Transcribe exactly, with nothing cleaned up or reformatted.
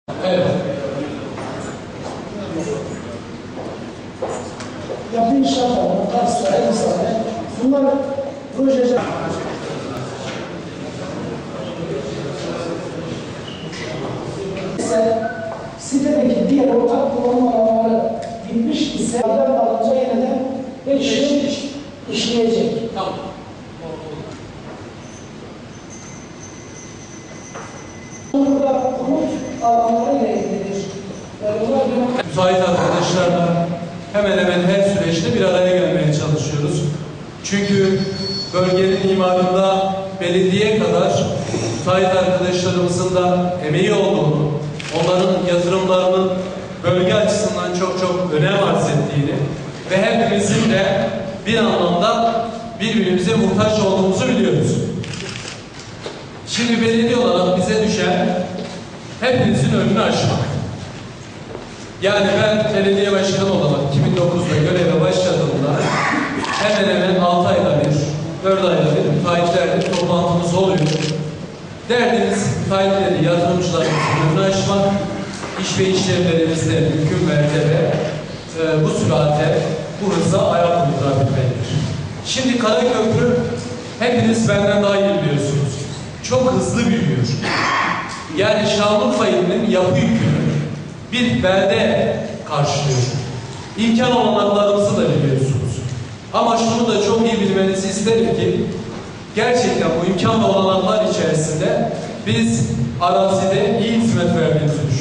Evet. Yapı inşaatlarına, takslara, insanlara bunlar projece... Sitedeki diğer ortak kullanım alanları bitmiş ise yerden alınca yeniden beş yıl işleyecek. Tamam. Burada konut alanları ile ilgilidir. Müsait arkadaşlarla hemen hemen her süreçte bir araya gelmeye çalışıyoruz. Çünkü bölgenin imarında belediye kadar müsait arkadaşlarımızın da emeği olduğunu, onların yatırımlarının bölge açısından çok çok önem arz ettiğini ve hepimizin de bir anlamda birbirimize muhtaç olduğumuzu biliyoruz. Şimdi belediye olarak bize düşen hepinizin önünü açmak. Yani ben belediye başkanı olarak iki bin dokuzda göreve başladığımda hemen hemen altı ayda bir, dört ayda bir müteahhitlerle toplantımız oluyor. Derdimiz müteahhitleri, yatırımcılarımızın önünü açmak, iş ve işlemlerimizde mümkün mertebe e, bu sürate, bu hıza ayak uydurabilmektir. Şimdi Karaköprü, hepiniz benden daha iyi biliyorsunuz, çok hızlı büyüyor. Yani Şanlıurfa ilinin yapı yükünü bir belde karşılıyor. İmkan olanaklarımızı da biliyorsunuz. Ama şunu da çok iyi bilmenizi isterim ki gerçekten bu imkan ve olanaklar içerisinde biz arazide iyi hizmet verdiğimizi düşünüyoruz.